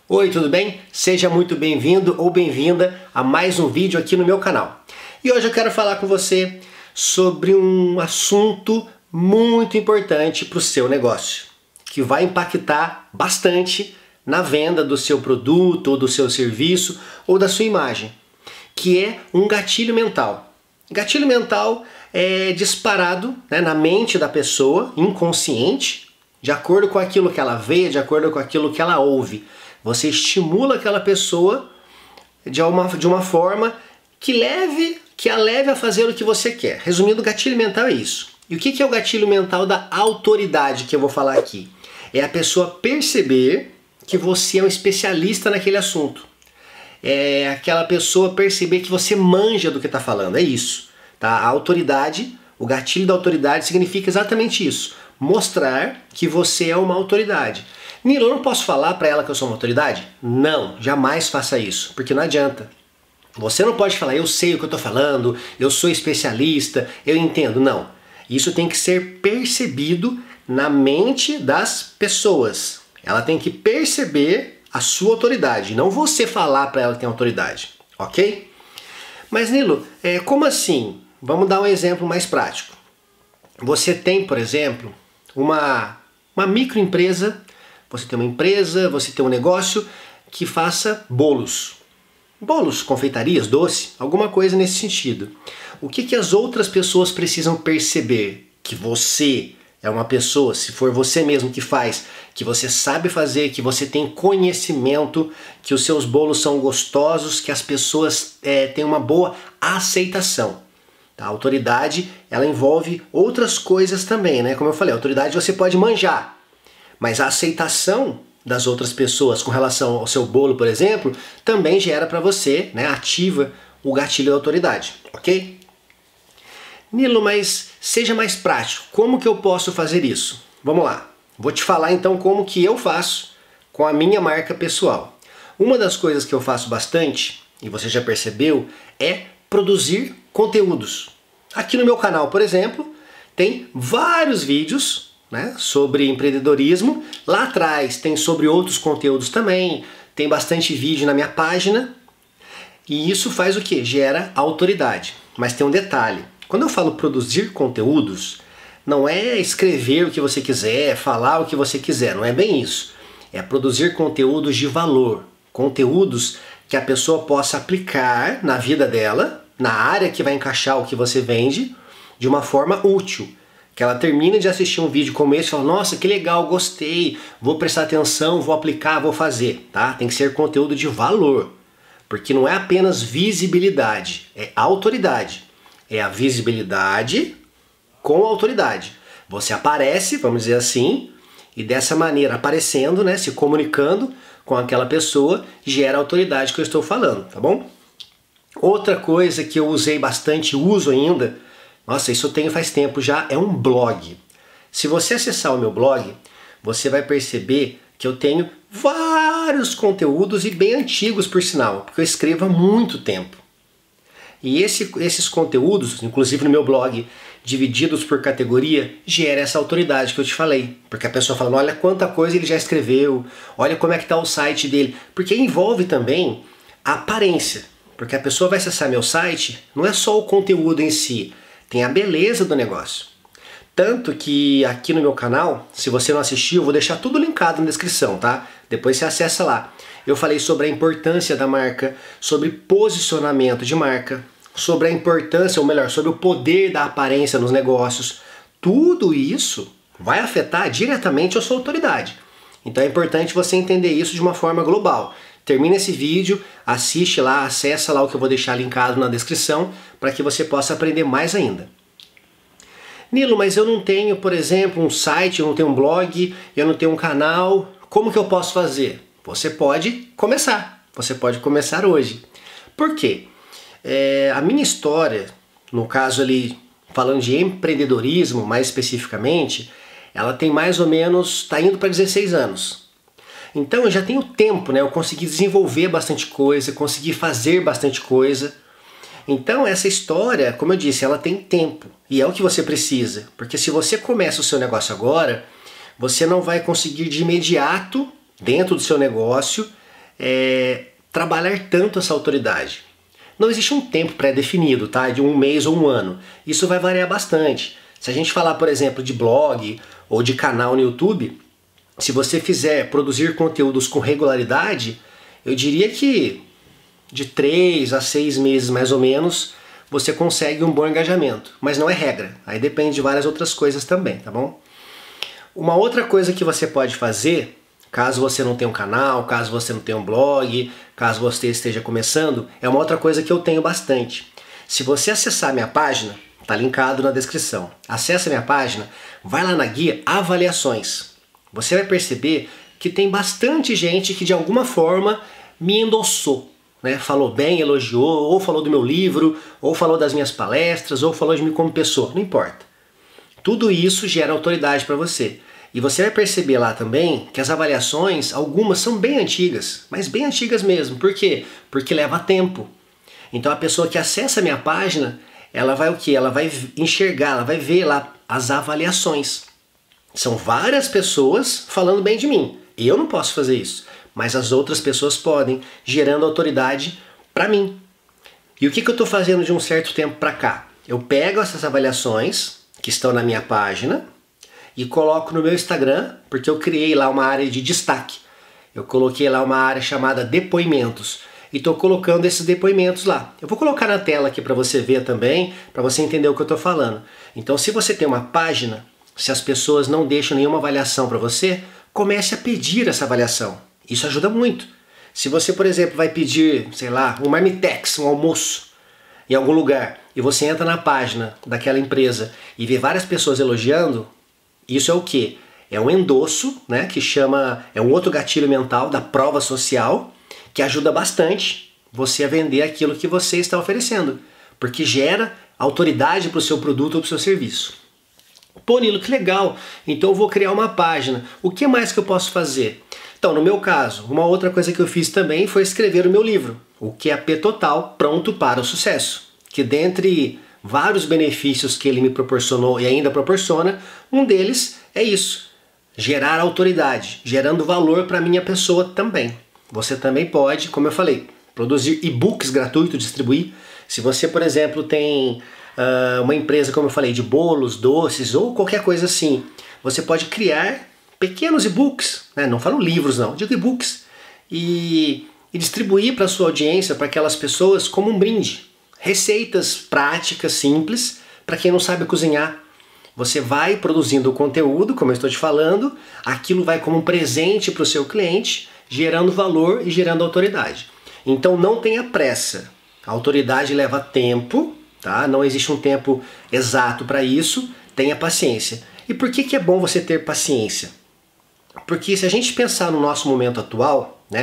Oi, tudo bem? Seja muito bem-vindo ou bem-vinda a mais um vídeo aqui no meu canal. E hoje eu quero falar com você sobre um assunto muito importante para o seu negócio, que vai impactar bastante na venda do seu produto, ou do seu serviço, ou da sua imagem, que é um gatilho mental. Gatilho mental é disparado, na mente da pessoa, inconsciente, de acordo com aquilo que ela vê, de acordo com aquilo que ela ouve. Você estimula aquela pessoa de uma forma que a leve a fazer o que você quer. Resumindo, o gatilho mental é isso. E o que é o gatilho mental da autoridade que eu vou falar aqui? É a pessoa perceber que você é um especialista naquele assunto. É aquela pessoa perceber que você manja do que está falando. É isso. Tá? A autoridade, o gatilho da autoridade significa exatamente isso. Mostrar que você é uma autoridade. Nilo, eu não posso falar para ela que eu sou uma autoridade? Não, jamais faça isso, porque não adianta. Você não pode falar, eu sei o que eu estou falando, eu sou especialista, eu entendo. Não. Isso tem que ser percebido na mente das pessoas. Ela tem que perceber a sua autoridade, não você falar para ela que tem autoridade, ok? Mas Nilo, como assim? Vamos dar um exemplo mais prático. Você tem, por exemplo, uma microempresa, você tem uma empresa, você tem um negócio que faça bolos. Bolos, confeitarias, doce, alguma coisa nesse sentido. O que as outras pessoas precisam perceber? Que você é uma pessoa, se for você mesmo que faz, que você sabe fazer, que você tem conhecimento, que os seus bolos são gostosos, que as pessoas têm uma boa aceitação. A autoridade, ela envolve outras coisas também, né? Como eu falei, a autoridade você pode manjar, mas a aceitação das outras pessoas com relação ao seu bolo, por exemplo, também gera para você, ativa o gatilho da autoridade, ok? Nilo, mas seja mais prático, como que eu posso fazer isso? Vamos lá, vou te falar então como que eu faço com a minha marca pessoal. Uma das coisas que eu faço bastante, e você já percebeu, é produzir conteúdos. Aqui no meu canal, por exemplo, tem vários vídeos sobre empreendedorismo. Lá atrás tem sobre outros conteúdos também, tem bastante vídeo na minha página. E isso faz o quê? Gera autoridade. Mas tem um detalhe. Quando eu falo produzir conteúdos, não é escrever o que você quiser, falar o que você quiser, não é bem isso. É produzir conteúdos de valor. Conteúdos que a pessoa possa aplicar na vida dela, na área que vai encaixar o que você vende, de uma forma útil. Que ela termine de assistir um vídeo como esse e fala, nossa, que legal, gostei, vou prestar atenção, vou aplicar, vou fazer. Tá? Tem que ser conteúdo de valor. Porque não é apenas visibilidade, é autoridade. É a visibilidade com autoridade. Você aparece, vamos dizer assim, e dessa maneira, aparecendo, se comunicando com aquela pessoa, gera a autoridade que eu estou falando, tá bom? Outra coisa que eu usei bastante, uso ainda, nossa, isso eu tenho faz tempo já, é um blog. Se você acessar o meu blog, você vai perceber que eu tenho vários conteúdos e bem antigos, por sinal, porque eu escrevo há muito tempo. E esses conteúdos, inclusive no meu blog, divididos por categoria, gera essa autoridade que eu te falei. Porque a pessoa fala, olha quanta coisa ele já escreveu, olha como é que está o site dele. Porque envolve também a aparência. Porque a pessoa vai acessar meu site, não é só o conteúdo em si, tem a beleza do negócio. Tanto que aqui no meu canal, se você não assistiu, eu vou deixar tudo linkado na descrição, tá? Depois você acessa lá. Eu falei sobre a importância da marca, sobre posicionamento de marca, sobre a importância, ou melhor, sobre o poder da aparência nos negócios. Tudo isso vai afetar diretamente a sua autoridade. Então é importante você entender isso de uma forma global. Termina esse vídeo, assiste lá, acessa lá o que eu vou deixar linkado na descrição para que você possa aprender mais ainda. Nilo, mas eu não tenho, por exemplo, um site, eu não tenho um blog, eu não tenho um canal, como que eu posso fazer? Você pode começar, hoje. Por quê? A minha história, no caso ali, falando de empreendedorismo mais especificamente, ela tem mais ou menos, está indo para 16 anos. Então eu já tenho tempo, eu consegui desenvolver bastante coisa, consegui fazer bastante coisa. Então essa história, como eu disse, ela tem tempo e é o que você precisa. Porque se você começa o seu negócio agora, você não vai conseguir de imediato, dentro do seu negócio, trabalhar tanto essa autoridade. Não existe um tempo pré-definido, tá? De um mês ou um ano. Isso vai variar bastante. Se a gente falar, por exemplo, de blog ou de canal no YouTube, se você produzir conteúdos com regularidade, eu diria que de 3 a 6 meses mais ou menos, você consegue um bom engajamento. Mas não é regra. Aí depende de várias outras coisas também, tá bom? Uma outra coisa que você pode fazer, caso você não tenha um canal, caso você não tenha um blog, caso você esteja começando, é uma outra coisa que eu tenho bastante. Se você acessar minha página, tá linkado na descrição. Acesse minha página, vai lá na guia Avaliações. Você vai perceber que tem bastante gente que de alguma forma me endossou, né? Falou bem, elogiou, ou falou do meu livro, ou falou das minhas palestras, ou falou de mim como pessoa, não importa. Tudo isso gera autoridade para você. E você vai perceber lá também que as avaliações, algumas são bem antigas, mas bem antigas mesmo. Por quê? Porque leva tempo. Então a pessoa que acessa a minha página, ela vai o quê? Ela vai enxergar, ela vai ver lá as avaliações. São várias pessoas falando bem de mim. Eu não posso fazer isso, mas as outras pessoas podem, gerando autoridade para mim. E o que eu estou fazendo de um certo tempo para cá? Eu pego essas avaliações que estão na minha página e coloco no meu Instagram, porque eu criei lá uma área de destaque. Eu coloquei lá uma área chamada depoimentos e estou colocando esses depoimentos lá. Eu vou colocar na tela aqui para você ver também, para você entender o que eu estou falando. Então, se você tem uma página, se as pessoas não deixam nenhuma avaliação para você, comece a pedir essa avaliação. Isso ajuda muito. Se você, por exemplo, vai pedir, sei lá, um marmitex, um almoço em algum lugar, e você entra na página daquela empresa e vê várias pessoas elogiando, isso é o quê? É um endosso, né, é um outro gatilho mental da prova social, que ajuda bastante você a vender aquilo que você está oferecendo, porque gera autoridade para o seu produto ou para o seu serviço. Pô, Nilo, que legal! Então eu vou criar uma página. O que mais que eu posso fazer? Então, no meu caso, uma outra coisa que eu fiz também foi escrever o meu livro, o QAP Total Pronto para o Sucesso, que dentre vários benefícios que ele me proporcionou e ainda proporciona, um deles é isso, gerar autoridade, gerando valor para a minha pessoa também. Você também pode, como eu falei, produzir e-books gratuitos, distribuir. Se você, por exemplo, tem uma empresa, como eu falei, de bolos, doces ou qualquer coisa assim, você pode criar pequenos e-books, né? Não falo livros não, digo e-books, e distribuir para a sua audiência, para aquelas pessoas, como um brinde. Receitas práticas, simples, para quem não sabe cozinhar. Você vai produzindo o conteúdo, como eu estou te falando, aquilo vai como um presente para o seu cliente, gerando valor e gerando autoridade. Então não tenha pressa. A autoridade leva tempo, tá? Não existe um tempo exato para isso, tenha paciência. E por que é bom você ter paciência? Porque se a gente pensar no nosso momento atual, né,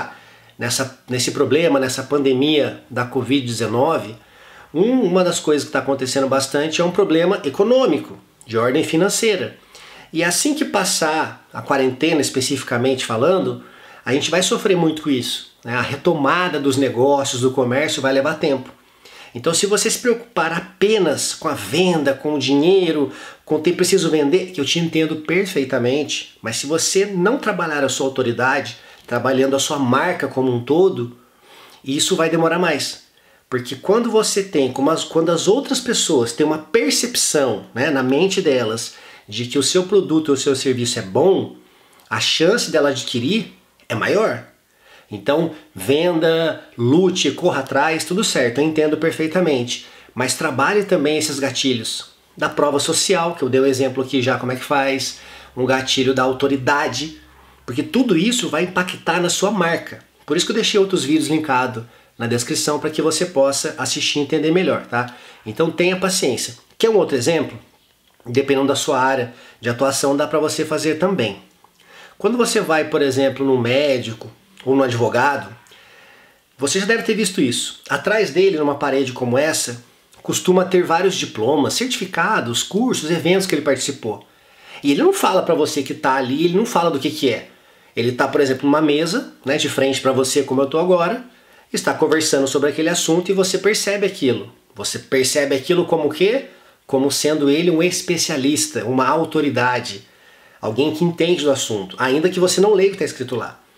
nesse problema, nessa pandemia da Covid-19, uma das coisas que está acontecendo bastante é um problema econômico, de ordem financeira. E assim que passar a quarentena, especificamente falando, a gente vai sofrer muito com isso, né? A retomada dos negócios, do comércio vai levar tempo. Então, se você se preocupar apenas com a venda, com o dinheiro, com ter preciso vender, que eu te entendo perfeitamente, mas se você não trabalhar a sua autoridade, trabalhando a sua marca como um todo, isso vai demorar mais. Porque quando você tem, quando as outras pessoas têm uma percepção, né, na mente delas de que o seu produto ou o seu serviço é bom, a chance dela adquirir é maior. Então, venda, lute, corra atrás, tudo certo, eu entendo perfeitamente. Mas trabalhe também esses gatilhos da prova social, que eu dei o exemplo aqui já como é que faz, um gatilho da autoridade, porque tudo isso vai impactar na sua marca. Por isso que eu deixei outros vídeos linkados na descrição para que você possa assistir e entender melhor, tá? Então tenha paciência. Quer um outro exemplo? Dependendo da sua área de atuação, dá para você fazer também. Quando você vai, por exemplo, no médico ou no advogado, você já deve ter visto isso. Atrás dele, numa parede como essa, costuma ter vários diplomas, certificados, cursos, eventos que ele participou. E ele não fala para você que está ali, ele não fala do que é. Ele está, por exemplo, numa mesa, né, de frente para você, como eu estou agora, está conversando sobre aquele assunto e você percebe aquilo. Você percebe aquilo como o quê? Como sendo ele um especialista, uma autoridade, alguém que entende do assunto, ainda que você não leia o que está escrito lá.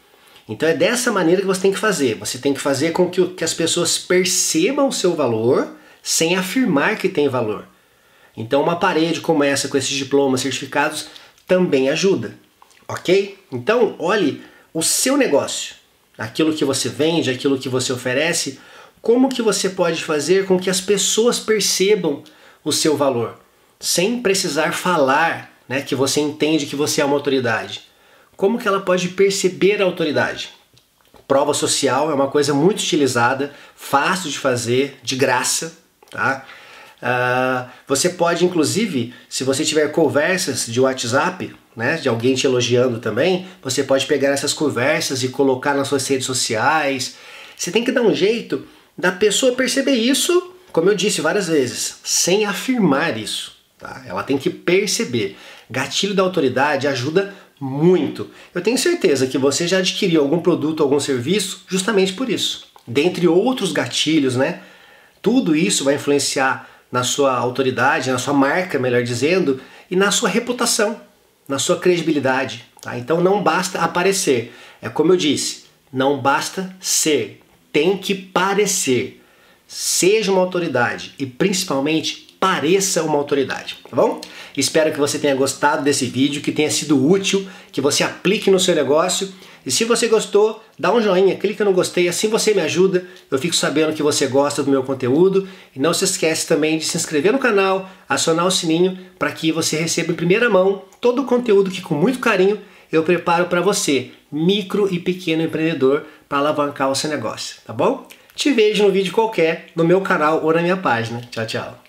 Então é dessa maneira que você tem que fazer. Você tem que fazer com que as pessoas percebam o seu valor sem afirmar que tem valor. Então uma parede como essa, com esses diplomas certificados, também ajuda, ok? Então olhe o seu negócio, aquilo que você vende, aquilo que você oferece, como que você pode fazer com que as pessoas percebam o seu valor, sem precisar falar, né, que você entende que você é uma autoridade. Como que ela pode perceber a autoridade? Prova social é uma coisa muito utilizada, fácil de fazer, de graça, tá? Você pode, inclusive, se você tiver conversas de WhatsApp, né, de alguém te elogiando também, você pode pegar essas conversas e colocar nas suas redes sociais. Você tem que dar um jeito da pessoa perceber isso, como eu disse várias vezes, sem afirmar isso. Tá? Ela tem que perceber. Gatilho da autoridade ajuda muito. Eu tenho certeza que você já adquiriu algum produto, algum serviço justamente por isso. Dentre outros gatilhos, né? Tudo isso vai influenciar na sua autoridade, na sua marca, melhor dizendo, e na sua reputação, na sua credibilidade. Tá? Então não basta aparecer. É como eu disse, não basta ser. Tem que parecer. Seja uma autoridade e principalmente pareça uma autoridade, tá bom? Espero que você tenha gostado desse vídeo, que tenha sido útil, que você aplique no seu negócio. E se você gostou, dá um joinha, clica no gostei, assim você me ajuda, eu fico sabendo que você gosta do meu conteúdo. E não se esquece também de se inscrever no canal, acionar o sininho, para que você receba em primeira mão todo o conteúdo que com muito carinho eu preparo para você, micro e pequeno empreendedor, para alavancar o seu negócio, tá bom? Te vejo no vídeo qualquer, no meu canal ou na minha página. Tchau, tchau.